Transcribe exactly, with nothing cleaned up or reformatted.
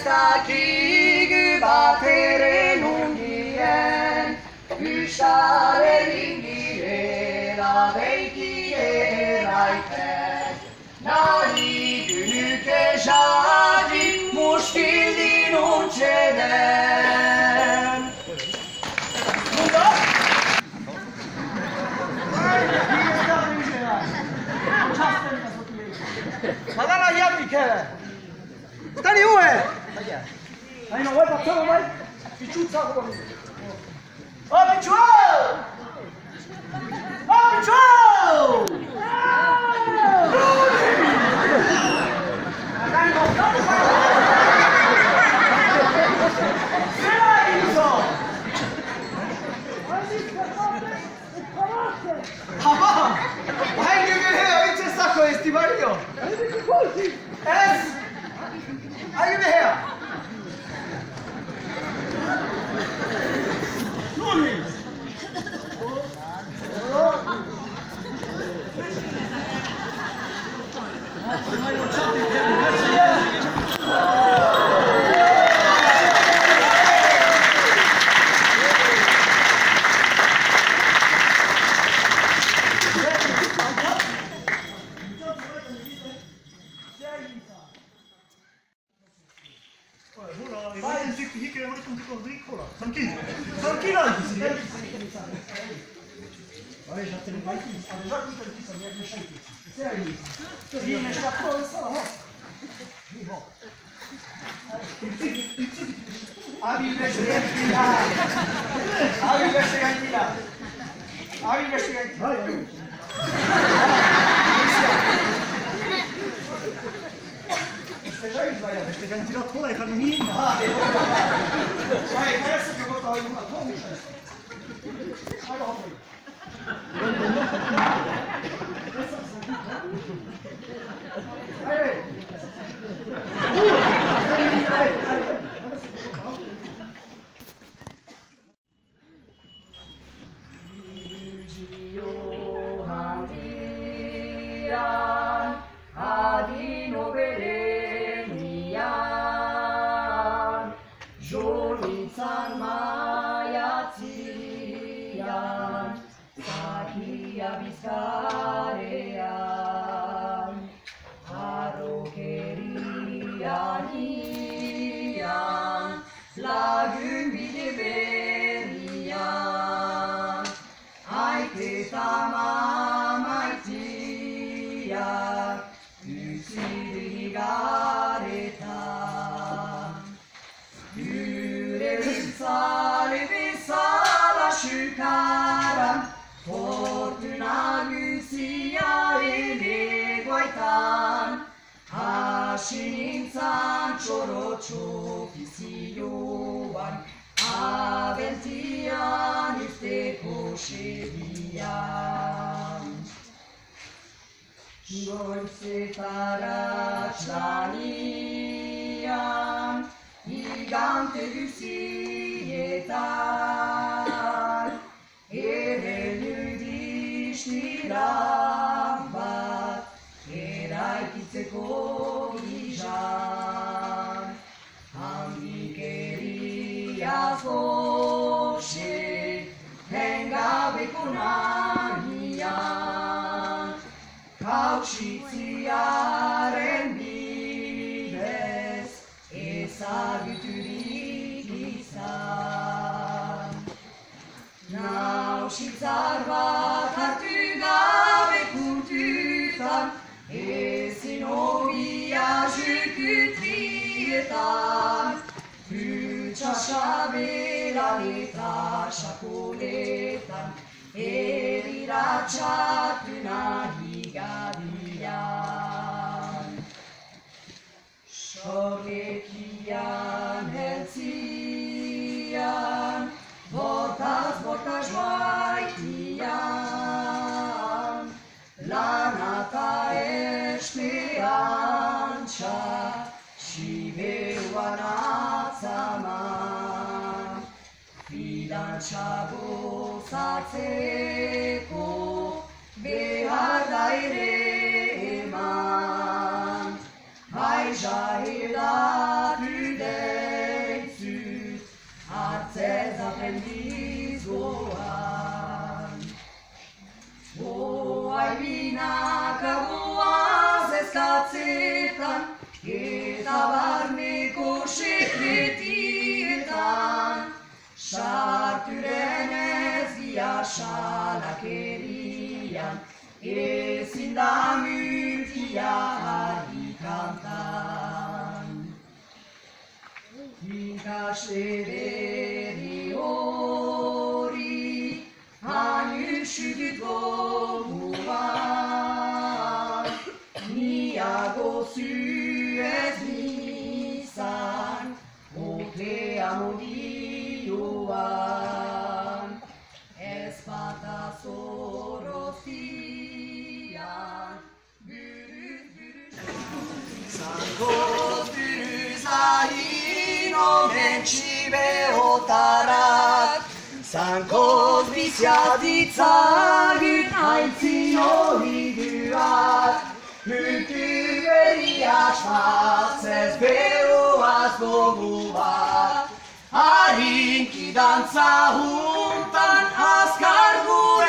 dakigu bat ere nundien, Ustaren girela beiki eraiten, nahi günüke jadi muskildin untxeden. Madana jadike! Stani uve! Ajno, ovaj pa to ovaj? Pičuca govori. O, piču! O, piču! Tamam! Hai gibi her, içe sako estivario. Es! Hai gibi her. Nuni! Vai, non ti dico che non ti dico agricola. Tranquillo. Tranquillo. Vai, já tem vai aqui. Já que tem que saber mexer aqui. Sério. Sim, mas já tô essa lá. Abi mexer aqui lá. Abi mexer aqui lá. Abi mexer aqui. Vai, vai. Perché ti hanno tirato fuori e fanno niente. Vai, adesso che portavo in una pompa. Bizkarean, harrokerianian, lagun bide berrian, aiketa mamaitiak, utzi garetan, gure itzale bezala xukaran, fortuna guzia ere guaitan, hasi nintzan txorotxo bizioan, abentian usteko segian. Goizetara txanian, igante guzietan, ere nudistira bat, eraikitzeko gizan, handikeriaz goxe, hengabeko nahian, kautsitziaren bidez, ezaguturik izan. Nausitzar bat hartu gabe kuntutan, ezin hobia jukutrietan, hutsa sabelan eta sakoletan, eriratxatu nahi gadian. Sorlekian heltzian, bortaz bortaz baitian, lanata esnean txa, sibeuan atzaman, filantxa gozatzeko, behar da ere eman, hai jahil da aprendiz goan. Oai binak agoaz ezkatzetan, eta barneko sekretietan, sarturen ez dia salakerian, ezin da multia ari kantan. Ikasle berri hori, hain usudut goguan, niago zuez nizan, otea modioan, ez bata zoroztian, buruz buruz. Zangoz buruz ahin omen txibeotarak, zangoz biziatitzagun aintzin hori duak, Mutu beria schwarzes beroaz goguak, harinki dantza huntan azkar gure